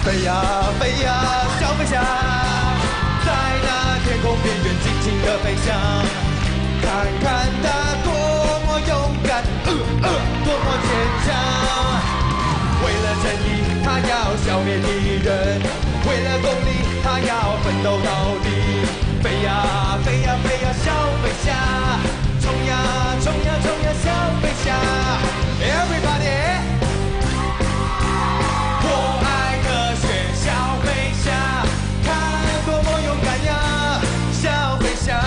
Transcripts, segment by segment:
飞呀飞呀，小飞侠，在那天空边缘尽情的飞翔，看看他多么勇敢，多么坚强。为了正义，他要消灭敌人；为了公理，他要奋斗到底。飞呀飞呀飞呀，小飞侠，冲呀冲呀冲呀，小飞侠 ，Everybody。 我爱科学，小飞侠，看多么勇敢呀，小飞侠。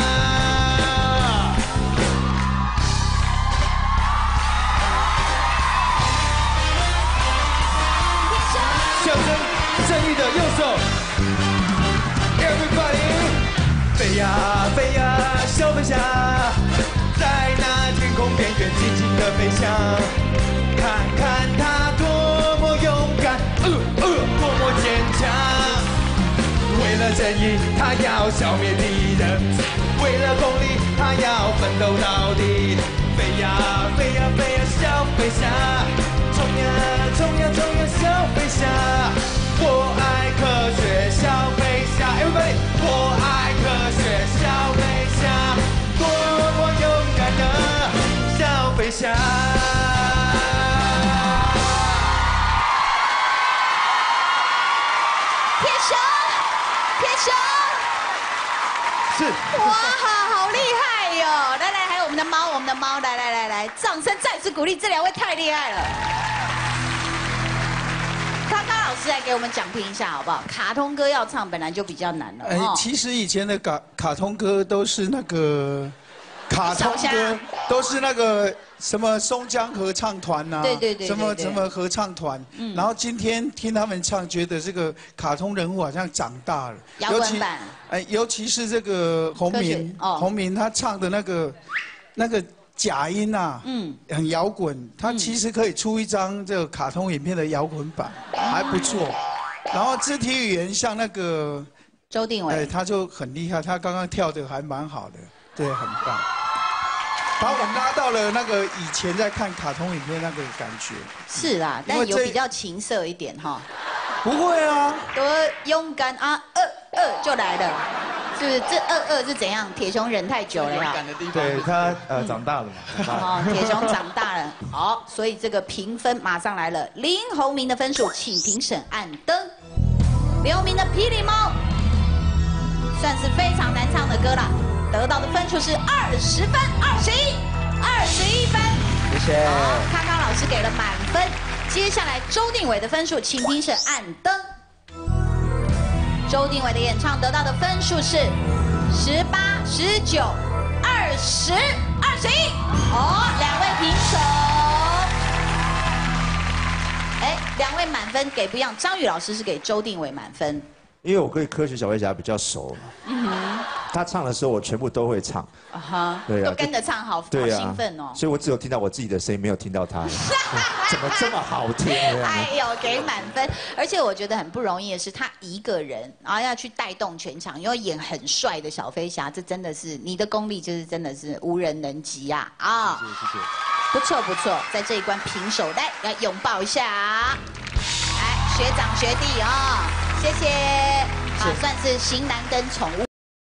象征正义的右手 ，Everybody， 飞呀飞呀，小飞侠，在那天空边缘尽情的飞翔，看看他多么勇敢，多么坚强。为了正义，他要消灭敌人；为了公理，他要奋斗到底。飞呀飞呀飞呀，小飞侠，冲呀冲呀冲呀，小飞侠。我爱科学，小飞侠 ，Everybody， 我爱科学，小飞侠，多么勇敢的小飞侠。 是哇，好厉害哟！来来，还有我们的猫，来，掌声再次鼓励这两位，太厉害了。康康老师来给我们讲评一下好不好？卡通歌要唱本来就比较难了。 其实以前的卡通歌都是那个卡通歌，都是那个什么松江合唱团呐，对，什么合唱团。然后今天听他们唱，觉得这个卡通人物好像长大了。 摇滚版。 尤其是这个洪明他唱的那个假音啊，很摇滚。他其实可以出一张这个卡通影片的摇滚版，还不错。然后肢体语言像那个周定伟， 他就很厉害，他刚刚跳的还蛮好的，对，很棒。 把我拉到了那个以前在看卡通影片那个感觉。是啦，但有比较情色一点哈。 不会啊， 多勇敢啊，就来了，是不是？这是怎样？铁熊忍太久了呀。 对他长大了嘛。 哦，铁熊长大了。好，所以这个评分马上来了。林鸿明的分数，请评审按灯。林鸿明的《霹雳猫》算是非常难唱的歌了。 得到的分数是20分，21分。 谢谢。 康康老师给了满分。接下来周定伟的分数，请评审按灯。周定伟的演唱得到的分数是18、19、20、21。哦，两位评手。哎，两位满分给不一样。张宇老师是给周定伟满分。 因为我对科学小飞侠比较熟嘛，他唱的时候我全部都会唱， 对啊，都跟着唱，好兴奋哦。 所以我只有听到我自己的声音，没有听到他，怎么这么好听？ 哎呦，给满分！而且我觉得很不容易的是，他一个人然后要去带动全场，又要演很帅的小飞侠，这真的是你的功力，就是真的是无人能及呀！啊， 谢谢， 不错，在这一关平手，来拥抱一下，来学长学弟啊！ 谢谢，算是型男跟宠物。